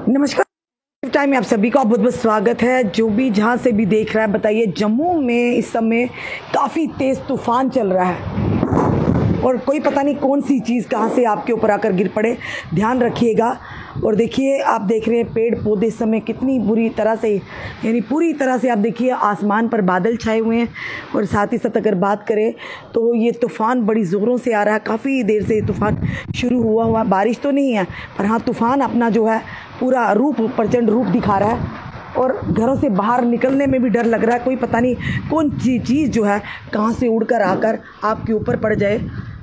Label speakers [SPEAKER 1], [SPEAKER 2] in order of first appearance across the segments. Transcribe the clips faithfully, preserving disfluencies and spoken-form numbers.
[SPEAKER 1] नमस्कार टाइम में आप सभी का बहुत बहुत स्वागत है। जो भी जहाँ से भी देख रहा है बताइए, जम्मू में इस समय काफ़ी तेज़ तूफान चल रहा है और कोई पता नहीं कौन सी चीज़ कहाँ से आपके ऊपर आकर गिर पड़े। ध्यान रखिएगा। और देखिए, आप देख रहे हैं पेड़ पौधे इस समय कितनी बुरी तरह से, यानी पूरी तरह से आप देखिए आसमान पर बादल छाए हुए हैं। और साथ ही साथ अगर बात करें तो ये तूफ़ान बड़ी ज़ोरों से आ रहा है। काफ़ी देर से तूफ़ान शुरू हुआ हुआ, बारिश तो नहीं है पर हाँ तूफ़ान अपना जो है पूरा रूप, प्रचंड रूप दिखा रहा है। और घरों से बाहर निकलने में भी डर लग रहा है। कोई पता नहीं कौन सी चीज़ जो है कहाँ से उड़कर आकर आपके ऊपर पड़ जाए।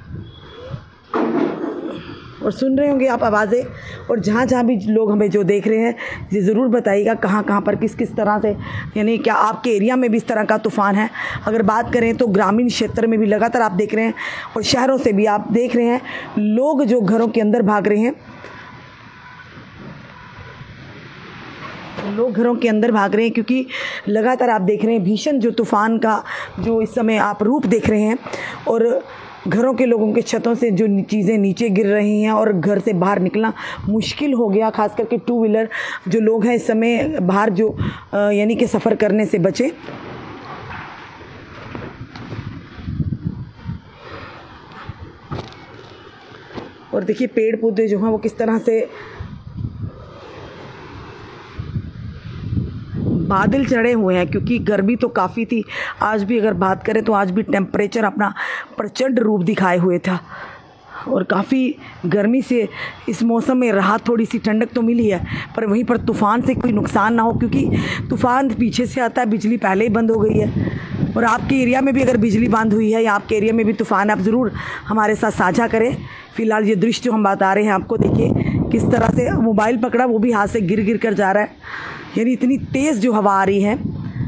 [SPEAKER 1] और सुन रहे होंगे आप आवाज़ें। और जहाँ जहाँ भी लोग हमें जो देख रहे हैं, ये ज़रूर बताइएगा कहाँ कहाँ पर किस किस तरह से, यानी क्या आपके एरिया में भी इस तरह का तूफ़ान है। अगर बात करें तो ग्रामीण क्षेत्र में भी लगातार आप देख रहे हैं और शहरों से भी आप देख रहे हैं लोग जो घरों के अंदर भाग रहे हैं, लोग घरों के अंदर भाग रहे हैं क्योंकि लगातार आप देख रहे हैं भीषण जो तूफ़ान का जो इस समय आप रूप देख रहे हैं। और घरों के लोगों के छतों से जो चीज़ें नीचे गिर रही हैं और घर से बाहर निकलना मुश्किल हो गया। खास करके टू व्हीलर जो लोग हैं इस समय बाहर जो यानी कि सफ़र करने से बचे। और देखिए पेड़ पौधे जो हैं वो किस तरह से बादल चढ़े हुए हैं क्योंकि गर्मी तो काफ़ी थी। आज भी अगर बात करें तो आज भी टेम्परेचर अपना प्रचंड रूप दिखाए हुए था और काफ़ी गर्मी से इस मौसम में राहत, थोड़ी सी ठंडक तो मिली है। पर वहीं पर तूफ़ान से कोई नुकसान ना हो क्योंकि तूफ़ान पीछे से आता है, बिजली पहले ही बंद हो गई है। और आपके एरिया में भी अगर बिजली बंद हुई है या आपके एरिया में भी तूफ़ान, आप ज़रूर हमारे साथ साझा करें। फ़िलहाल ये दृश्य जो हम बता रहे हैं आपको, देखिए किस तरह से मोबाइल पकड़ा वो भी हाथ से गिर गिर कर जा रहा है, यानी इतनी तेज़ जो हवा आ रही है।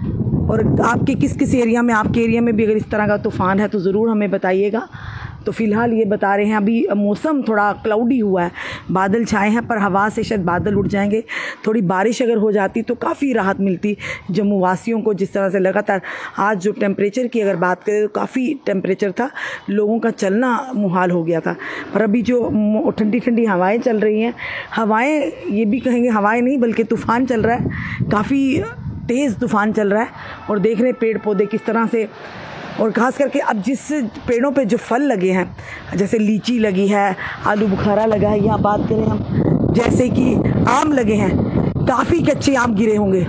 [SPEAKER 1] और आपके किस किस एरिया में, आपके एरिया में भी अगर इस तरह का तूफ़ान है तो ज़रूर हमें बताइएगा। तो फ़िलहाल ये बता रहे हैं अभी मौसम थोड़ा क्लाउडी हुआ है, बादल छाए हैं पर हवा से शायद बादल उड़ जाएंगे। थोड़ी बारिश अगर हो जाती तो काफ़ी राहत मिलती जम्मू वासियों को। जिस तरह से लगातार आज जो टेम्परेचर की अगर बात करें तो काफ़ी टेम्परेचर था, लोगों का चलना मुहाल हो गया था। पर अभी जो ठंडी ठंडी हवाएँ चल रही हैं, हवाएँ ये भी कहेंगे हवाएँ नहीं बल्कि तूफ़ान चल रहा है, काफ़ी तेज़ तूफ़ान चल रहा है। और देख रहे हैं पेड़ पौधे किस तरह से, और ख़ास करके अब जिस पेड़ों पे जो फल लगे हैं, जैसे लीची लगी है, आलू बुखारा लगा है, या बात करें हम जैसे कि आम लगे हैं, काफ़ी कच्चे आम गिरे होंगे।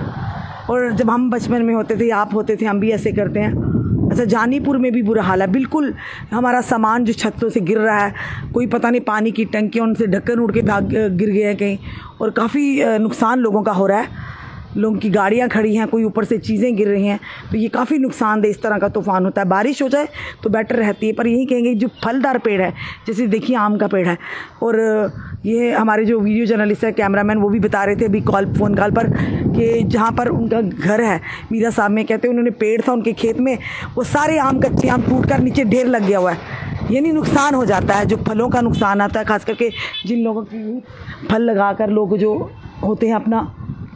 [SPEAKER 1] और जब हम बचपन में होते थे, आप होते थे, हम भी ऐसे करते हैं। अच्छा, जानीपुर में भी बुरा हाल है, बिल्कुल हमारा सामान जो छतों से गिर रहा है, कोई पता नहीं पानी की टंकियाँ उनसे ढक्कन उड़ के भाग गिर गए हैं कहीं, और काफ़ी नुकसान लोगों का हो रहा है। लोगों की गाड़ियाँ खड़ी हैं, कोई ऊपर से चीज़ें गिर रही हैं, तो ये काफ़ी नुकसानदेह इस तरह का तूफ़ान होता है। बारिश हो जाए तो बेटर रहती है। पर यही कहेंगे जो फलदार पेड़ है, जैसे देखिए आम का पेड़ है, और ये हमारे जो वीडियो जर्नलिस्ट है, कैमरामैन, वो भी बता रहे थे अभी कॉल फ़ोन कॉल पर कि जहाँ पर उनका घर है मीरा साहब में, कहते हैं उन्होंने पेड़ था उनके खेत में, वो सारे आम, कच्चे आम टूट कर नीचे ढेर लग गया हुआ है। यानी नुकसान हो जाता है, जो फलों का नुकसान आता है, खास करके जिन लोगों की फल लगाकर लोग जो होते हैं अपना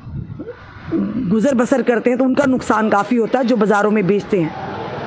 [SPEAKER 1] गुज़र बसर करते हैं, तो उनका नुकसान काफ़ी होता है जो बाज़ारों में बेचते हैं।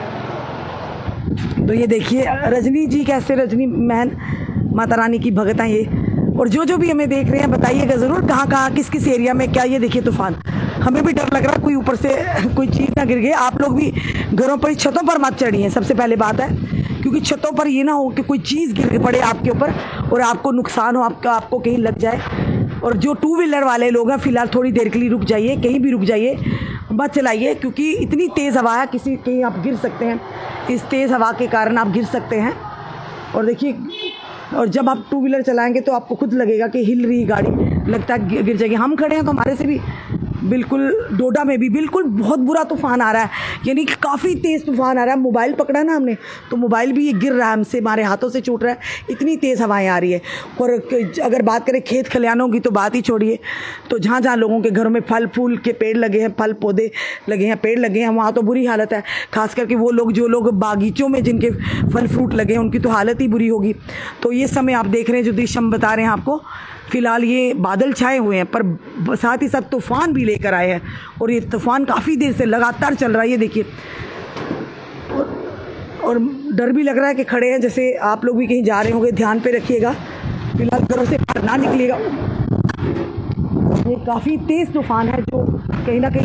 [SPEAKER 1] तो ये देखिए रजनी जी कैसे, रजनी महन माता रानी की भगत हैं ये। और जो जो भी हमें देख रहे हैं बताइएगा ज़रूर कहाँ कहाँ किस किस एरिया में क्या। ये देखिए तूफ़ान, हमें भी डर लग रहा है कोई ऊपर से कोई चीज़ ना गिर गई। आप लोग भी घरों पर, छतों पर मत चढ़िए, सबसे पहले बात है, क्योंकि छतों पर ये ना हो कि कोई चीज़ गिर पड़े आपके ऊपर और आपको नुकसान हो, आपका आपको कहीं लग जाए। और जो टू व्हीलर वाले लोग हैं फ़िलहाल थोड़ी देर के लिए रुक जाइए, कहीं भी रुक जाइए, मत चलाइए, क्योंकि इतनी तेज़ हवा है, किसी कहीं आप गिर सकते हैं। इस तेज़ हवा के कारण आप गिर सकते हैं। और देखिए, और जब आप टू व्हीलर चलाएंगे तो आपको खुद लगेगा कि हिल रही गाड़ी, लगता है गिर जाएगी। हम खड़े हैं तो हमारे से भी बिल्कुल, डोडा में भी बिल्कुल बहुत बुरा तूफ़ान आ रहा है, यानी कि काफ़ी तेज़ तूफ़ान आ रहा है। मोबाइल पकड़ा ना हमने तो मोबाइल भी ये गिर रहा है, हमसे, हमारे हाथों से छूट रहा है, इतनी तेज़ हवाएं आ रही है। और अगर बात करें खेत खलिहानों की तो बात ही छोड़िए। तो जहाँ जहाँ लोगों के घरों में फल फूल के पेड़ लगे हैं, फल पौधे लगे हैं, पेड़ लगे हैं, वहाँ तो बुरी हालत है। खास करके वो लोग जो लोग बागीचों में जिनके फल फ्रूट लगे हैं, उनकी तो हालत ही बुरी होगी। तो ये समय आप देख रहे हैं, जो दृश्य हम बता रहे हैं आपको, फ़िलहाल ये बादल छाए हुए हैं पर साथ ही साथ तूफ़ान भी लेकर आए हैं। और ये तूफ़ान काफ़ी देर से लगातार चल रहा है, ये देखिए। और, और डर भी लग रहा है कि खड़े हैं, जैसे आप लोग भी कहीं जा रहे होंगे, ध्यान पे रखिएगा। फिलहाल घरों से बाहर ना निकलिएगा। ये काफ़ी तेज़ तूफ़ान है जो कहीं ना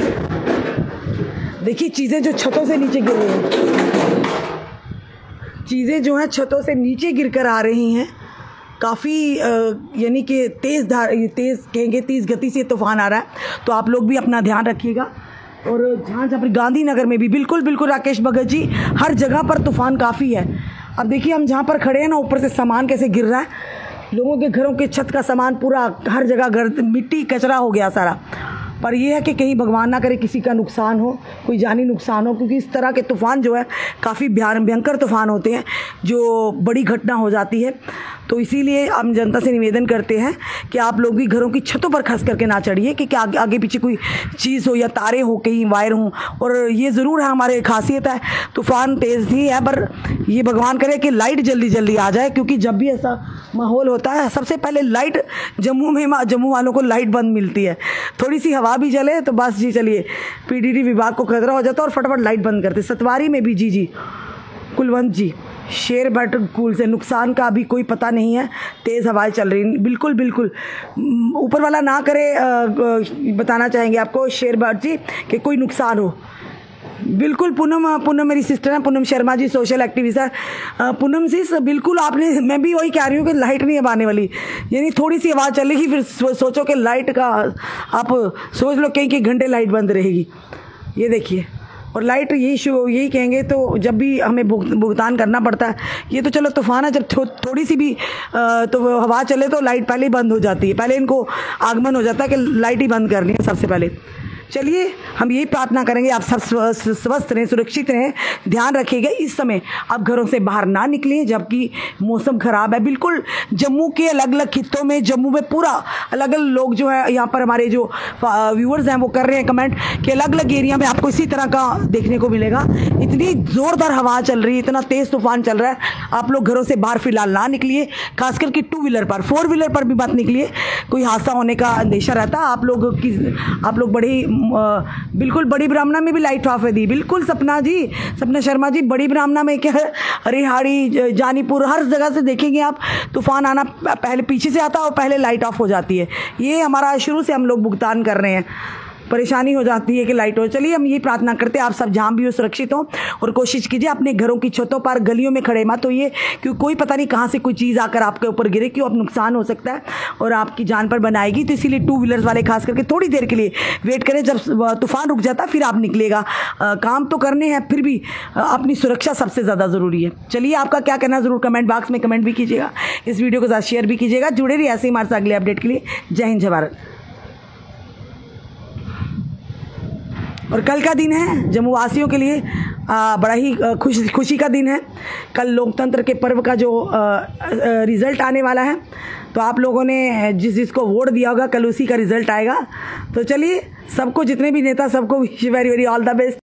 [SPEAKER 1] कहीं देखिए चीज़ें जो छतों से नीचे गिर रही हैं, चीज़ें जो हैं छतों से नीचे गिर कर आ रही हैं। काफ़ी यानी कि तेज़ धार तेज़ कहेंगे तेज़ गति से तूफ़ान आ रहा है, तो आप लोग भी अपना ध्यान रखिएगा। और जहाँ जहाँ पर गांधीनगर में भी बिल्कुल बिल्कुल राकेश भगत जी, हर जगह पर तूफ़ान काफ़ी है। अब देखिए हम जहाँ पर खड़े हैं ना, ऊपर से सामान कैसे गिर रहा है, लोगों के घरों के छत का सामान पूरा हर जगह गर्द मिट्टी कचरा हो गया सारा। पर यह है कि कहीं भगवान ना करे किसी का नुकसान हो, कोई जानी नुकसान हो, क्योंकि इस तरह के तूफ़ान जो है काफ़ी भयंकर तूफ़ान होते हैं जो बड़ी घटना हो जाती है। तो इसीलिए हम जनता से निवेदन करते हैं कि आप लोग भी घरों की छतों पर खास करके ना चढ़िए कि, कि आगे, आगे पीछे कोई चीज़ हो या तारे हो, कहीं वायर हों। और ये ज़रूर है हमारे खासियत है, तूफ़ान तेज़ ही है, पर ये भगवान करे कि लाइट जल्दी जल्दी आ जाए, क्योंकि जब भी ऐसा माहौल होता है सबसे पहले लाइट जम्मू में जम्मू वालों को लाइट बंद मिलती है। थोड़ी सी हवा भी चले तो बस जी चलिए पीडीडी विभाग को खतरा हो जाता है और फटाफट लाइट बंद करते। सतवारी में भी जी जी कुलवंत जी शेर बट कूल से नुकसान का अभी कोई पता नहीं है, तेज़ हवाएं चल रही। बिल्कुल बिल्कुल ऊपर वाला ना करे, आ, आ, बताना चाहेंगे आपको शेर बट जी कि कोई नुकसान हो। बिल्कुल पूनम पूनम मेरी सिस्टर है, पूनम शर्मा जी सोशल एक्टिविस्ट है। पूनम जी बिल्कुल आपने, मैं भी वही कह रही हूँ कि लाइट नहीं अब आने वाली, यानी थोड़ी सी आवाज़ चलेगी फिर सो, सोचो कि लाइट का आप सोच लो कई कई घंटे लाइट बंद रहेगी। ये देखिए, और लाइट यही शो यही कहेंगे तो जब भी हमें भुगतान करना पड़ता है। ये तो चलो तूफ़ान है, जब थो, थोड़ी सी भी आ, तो हवा चले तो लाइट पहले ही बंद हो जाती है, पहले इनको आगमन हो जाता है कि लाइट ही बंद करनी है सबसे पहले। चलिए हम यही प्रार्थना करेंगे आप सब स्वस्थ रहें, सुरक्षित रहें, ध्यान रखिएगा। इस समय आप घरों से बाहर ना निकलें जबकि मौसम ख़राब है। बिल्कुल जम्मू के अलग अलग खित्तों में, जम्मू में पूरा अलग अलग लोग जो है यहाँ पर हमारे जो व्यूअर्स हैं वो कर रहे हैं कमेंट कि अलग अलग एरिया में आपको इसी तरह का देखने को मिलेगा। इतनी ज़ोरदार हवा चल रही है, इतना तेज़ तूफान चल रहा है, आप लोग घरों से बाहर फिलहाल ना निकलिए। खासकर कि टू व्हीलर पर, फोर व्हीलर पर भी मत निकलिए, कोई हादसा होने का अंदेशा रहता है। आप लोग की आप लोग बड़ी बिल्कुल बड़ी ब्राह्मणा में भी लाइट ऑफ है दी। बिल्कुल सपना जी, सपना शर्मा जी, बड़ी ब्राह्मणा में क्या है, रिहाड़ी जानीपुर हर जगह से देखेंगे आप तूफान आना पहले पीछे से आता है और पहले लाइट ऑफ हो जाती है। ये हमारा शुरू से हम लोग भुगतान कर रहे हैं, परेशानी हो जाती है कि लाइट हो। चलिए हम ये प्रार्थना करते हैं आप सब जहाँ भी हो सुरक्षित हो, और कोशिश कीजिए अपने घरों की छतों पर, गलियों में खड़े मत होइए, क्योंकि कोई पता नहीं कहाँ से कोई चीज़ आकर आपके ऊपर गिरे, क्यों अब नुकसान हो सकता है और आपकी जान पर बनाएगी। तो इसीलिए टू व्हीलर्स वाले खास करके थोड़ी देर के लिए वेट करें, जब तूफान रुक जाता फिर आप निकलेगा। काम तो करने हैं, फिर भी अपनी सुरक्षा सबसे ज़्यादा ज़रूरी है। चलिए आपका क्या कहना ज़रूर कमेंट बॉक्स में कमेंट भी कीजिएगा, इस वीडियो को ज़्यादा शेयर भी कीजिएगा। जुड़े रहिए ऐसे ही हमारे साथ अगले अपडेट के लिए। जय हिंद, जय भारत। और कल का दिन है जम्मू वासियों के लिए आ, बड़ा ही खुश खुशी का दिन है। कल लोकतंत्र के पर्व का जो आ, आ, रिज़ल्ट आने वाला है, तो आप लोगों ने जिस जिसको वोट दिया होगा कल उसी का रिज़ल्ट आएगा। तो चलिए सबको, जितने भी नेता, सबको very very all the best.